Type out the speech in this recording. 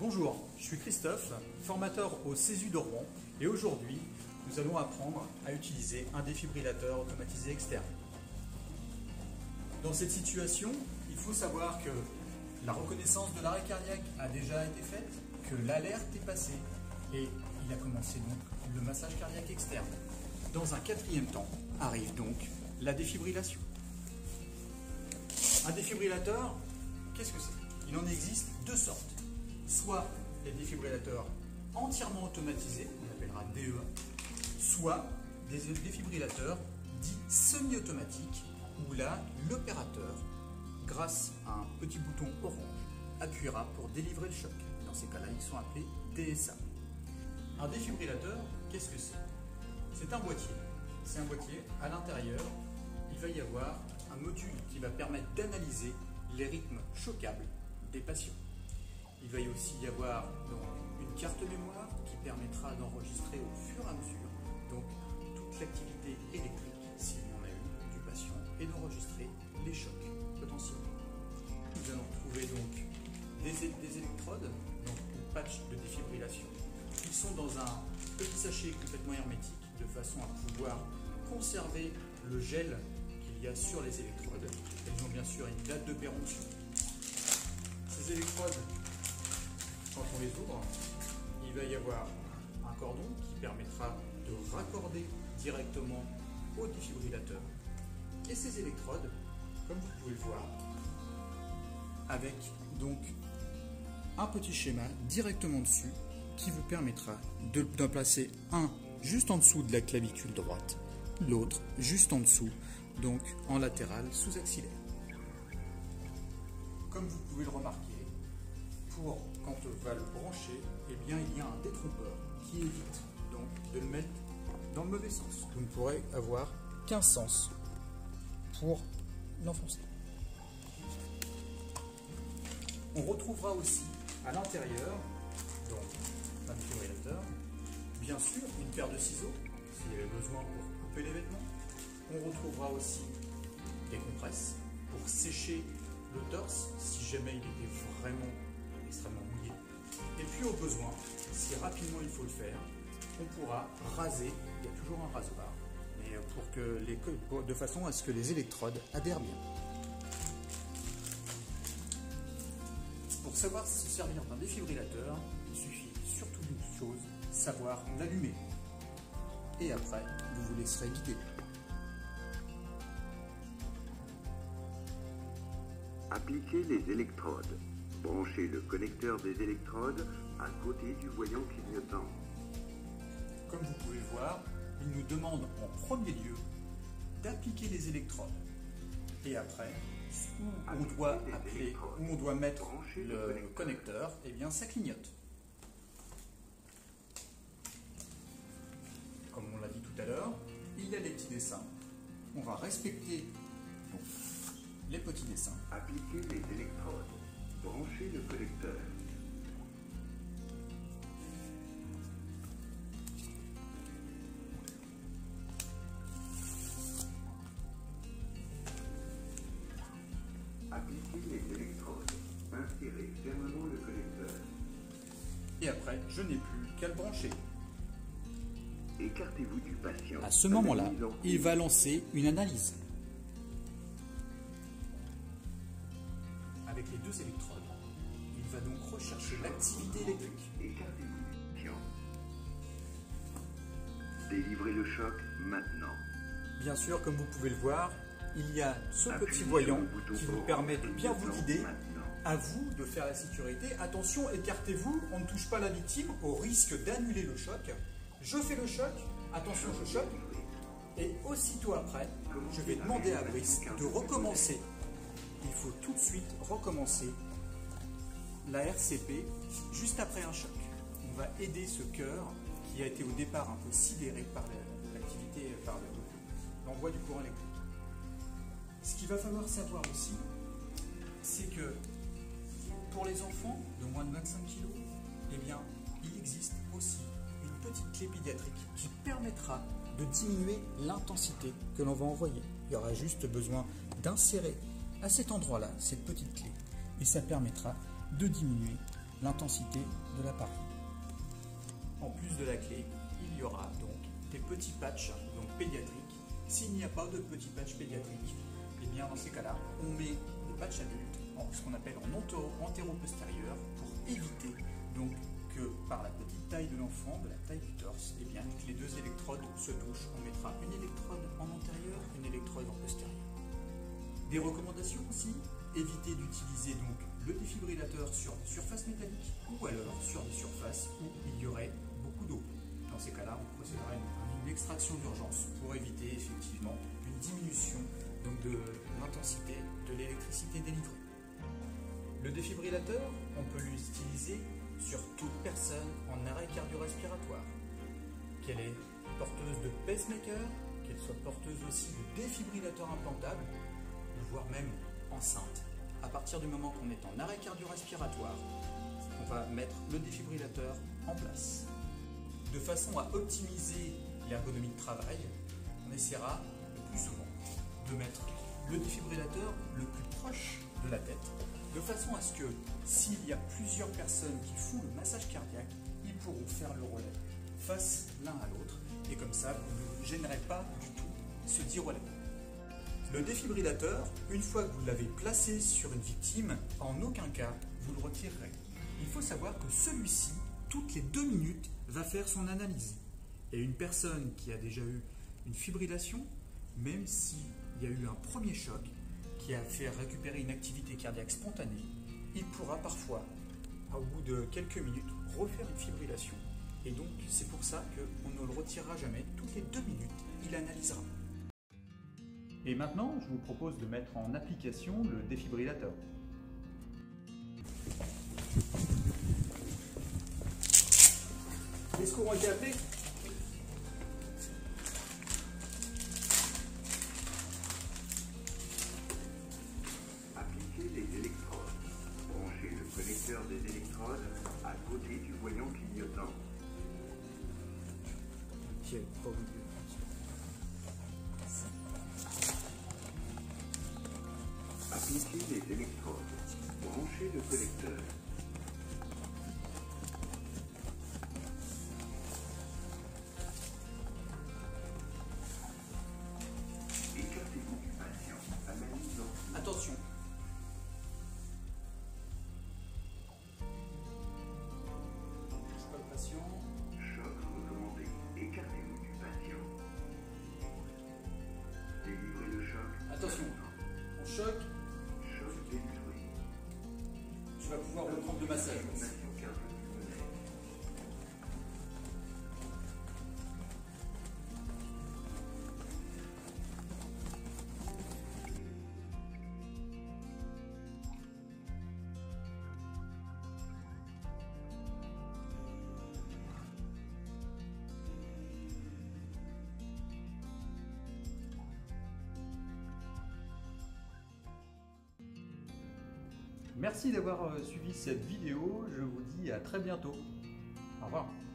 Bonjour, je suis Christophe, formateur au CESU de Rouen et aujourd'hui nous allons apprendre à utiliser un défibrillateur automatisé externe. Dans cette situation, il faut savoir que la reconnaissance de l'arrêt cardiaque a déjà été faite, que l'alerte est passée et il a commencé donc le massage cardiaque externe. Dans un quatrième temps arrive donc la défibrillation. Un défibrillateur, qu'est-ce que c'est? Il en existe deux sortes. Soit des défibrillateurs entièrement automatisés, on appellera DEA, soit des défibrillateurs dits semi-automatiques, où là, l'opérateur, grâce à un petit bouton orange, appuiera pour délivrer le choc. Dans ces cas-là, ils sont appelés DSA. Un défibrillateur, qu'est-ce que c'est? C'est un boîtier. C'est un boîtier, à l'intérieur, il va y avoir un module qui va permettre d'analyser les rythmes choquables des patients. Il va y aussi y avoir donc une carte mémoire qui permettra d'enregistrer au fur et à mesure donc toute l'activité électrique, s'il y en a une, du patient, et d'enregistrer les chocs potentiels. Nous allons trouver donc des électrodes, donc une patch de défibrillation. Ils sont dans un petit sachet complètement hermétique de façon à pouvoir conserver le gel qu'il y a sur les électrodes. Elles ont bien sûr une date de péremption. Ces électrodes, quand on les ouvre, il va y avoir un cordon qui permettra de raccorder directement au défibrillateur. Et ces électrodes, comme vous pouvez le voir, avec donc un petit schéma directement dessus qui vous permettra d'en placer un juste en dessous de la clavicule droite, l'autre juste en dessous, donc en latéral sous-axillaire. Comme vous pouvez le remarquer, quand on va le brancher, eh bien, il y a un détrompeur qui évite donc de le mettre dans le mauvais sens. Vous ne pourrez avoir qu'un sens pour l'enfoncer. On retrouvera aussi à l'intérieur, donc un défibrillateur, bien sûr une paire de ciseaux s'il y avait besoin pour couper les vêtements. On retrouvera aussi des compresses pour sécher le torse si jamais il était vraiment extrêmement mouillé. Et puis au besoin, si rapidement il faut le faire, on pourra raser, il y a toujours un rasoir, mais de façon à ce que les électrodes adhèrent bien. Pour savoir se servir d'un défibrillateur, il suffit surtout d'une chose, savoir l'allumer. Et après, vous vous laisserez guider. Appliquez les électrodes. Branchez le connecteur des électrodes à côté du voyant clignotant. Comme vous pouvez le voir, il nous demande en premier lieu d'appliquer les électrodes. Et après, où on doit mettre le connecteur, eh bien ça clignote. Comme on l'a dit tout à l'heure, il y a les petits dessins. On va respecter donc, les petits dessins. Appliquez les électrodes. Branchez le connecteur. Appliquez les électrodes. Insérez fermement le connecteur. Et après, je n'ai plus qu'à le brancher. Écartez-vous du patient. À ce moment-là, il va lancer une analyse. Avec les deux électrodes, il va donc rechercher l'activité électrique. Écartez-vous du patient. Délivrez le choc maintenant. Bien sûr, comme vous pouvez le voir, il y a ce petit voyant qui vous permet de bien vous guider. À vous de faire la sécurité. Attention, écartez-vous, on ne touche pas la victime au risque d'annuler le choc. Je fais le choc, attention, je choque. Et aussitôt après, je vais demander à Brice de recommencer. Il faut tout de suite recommencer la RCP juste après un choc. On va aider ce cœur qui a été au départ un peu sidéré par l'activité, par l'envoi du courant électrique. Ce qu'il va falloir savoir aussi, c'est que pour les enfants de moins de 25 kg, eh bien, il existe aussi une petite clé pédiatrique qui permettra de diminuer l'intensité que l'on va envoyer. Il y aura juste besoin d'insérer à cet endroit-là cette petite clé et ça permettra de diminuer l'intensité de l'appareil. En plus de la clé, il y aura donc des petits patchs donc pédiatriques. S'il n'y a pas de petits patchs pédiatriques, et bien dans ces cas-là, on met des patchs adultes, ce qu'on appelle en antéro-postérieur, pour éviter donc que par la petite taille de l'enfant, de la taille du torse, et bien que les deux électrodes se touchent. On mettra une électrode en antérieur, une électrode en postérieur. Des recommandations aussi, éviter d'utiliser donc le défibrillateur sur des surfaces métalliques ou alors sur des surfaces où il y aurait beaucoup d'eau. Dans ces cas-là, on procédera à une extraction d'urgence pour éviter effectivement une diminution donc, de l'intensité de l'électricité délivrée. Le défibrillateur, on peut l'utiliser sur toute personne en arrêt cardio-respiratoire, qu'elle est porteuse de pacemaker, qu'elle soit porteuse aussi de défibrillateur implantable, voire même enceinte. À partir du moment qu'on est en arrêt cardio-respiratoire, on va mettre le défibrillateur en place. De façon à optimiser l'ergonomie de travail, on essaiera le plus souvent de mettre le défibrillateur le plus proche de la tête, de façon à ce que s'il y a plusieurs personnes qui font le massage cardiaque, ils pourront faire le relais face l'un à l'autre, et comme ça, vous ne gênerez pas du tout ce dit relais. Le défibrillateur, une fois que vous l'avez placé sur une victime, en aucun cas vous le retirerez. Il faut savoir que celui-ci, toutes les 2 minutes, va faire son analyse. Et une personne qui a déjà eu une fibrillation, même s'il y a eu un premier choc qui a fait récupérer une activité cardiaque spontanée, il pourra parfois, au bout de quelques minutes, refaire une fibrillation. Et donc, c'est pour ça qu'on ne le retirera jamais. Toutes les 2 minutes, il analysera. Et maintenant, je vous propose de mettre en application le défibrillateur. Les secours ont été appelés ? Appliquez les électrodes. Branchez le connecteur des électrodes à côté du voyant clignotant. Appliquez les électrodes. Branchez le connecteur. Écartez-vous du patient. Analysons. Attention. Je touche pas le patient. Choc recommandé. Écartez-vous du patient. Délivrez le choc. Attention. On choque. Choc délivré. Tu vas pouvoir reprendre le massage. Stimulation cardio-pulmonaire. Merci d'avoir suivi cette vidéo. Je vous dis à très bientôt. Au revoir.